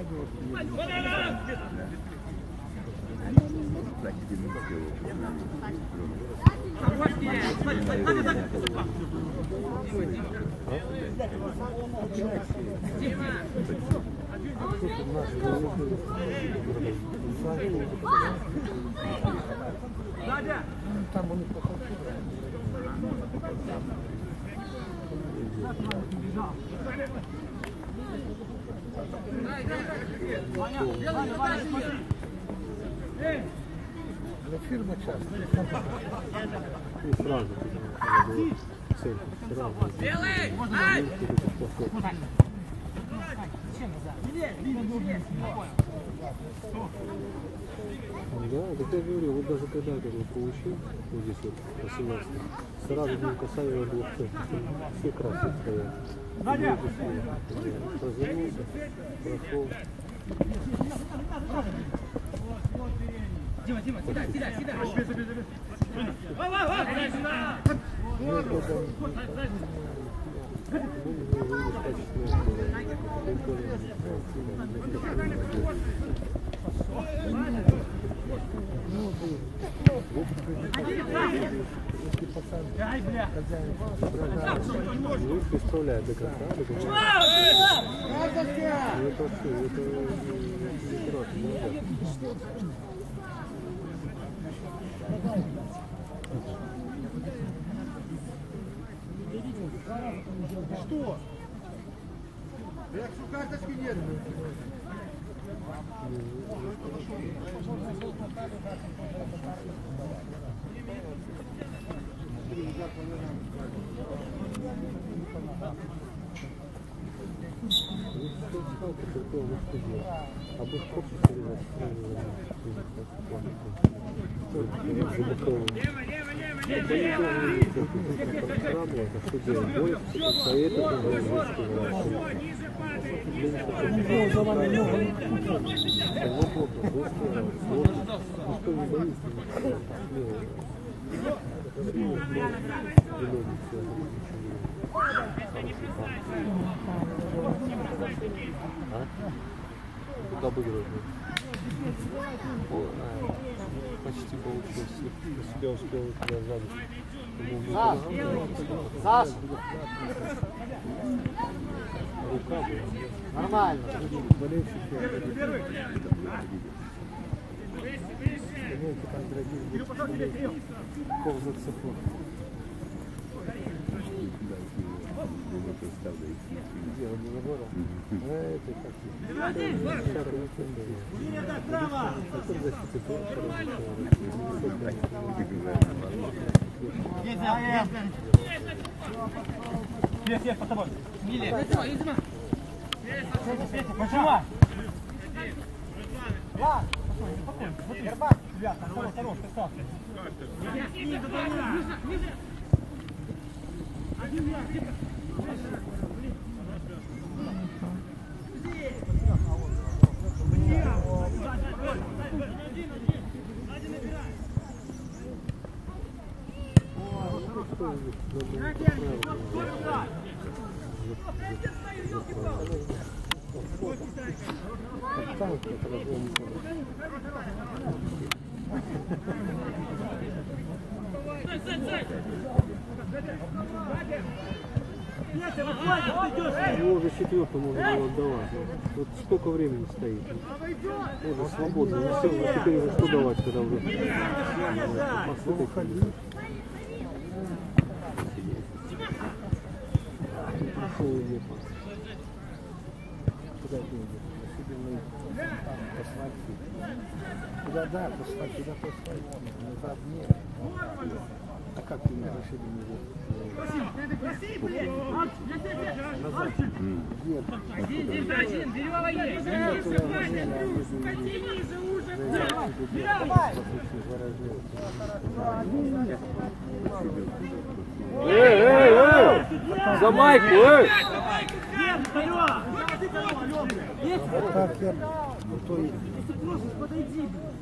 Там у них для фирмы часто. И сразу цель. Сразу. Белый! Да, так я говорю, вот даже когда я его получил, вот здесь вот, 18, сразу не касаемо двух все красные стоят. Развернулся, прошел. Дима, кидай! Вы представляете до конца, это все, Что? Я карточки нет. Куда выиграть? Почти получилось. Я успел туда сзади. Саш! Рука была. Нормально. Ползаться фото. Есть, под тобой. Изма. Почему? Ладно, спокойно. Ребят, хорош, красавчик. Его уже четвертому можно было отдавать. Вот сколько времени стоит. Уже свободно. Ну, все, а теперь уже что давать, когда уже пришел и нет. Куда ты идешь? Куда да, послать, куда послать? Назад нет. А как ты не решили назад? Нет. Один, Берева есть. За майку, Вот так я.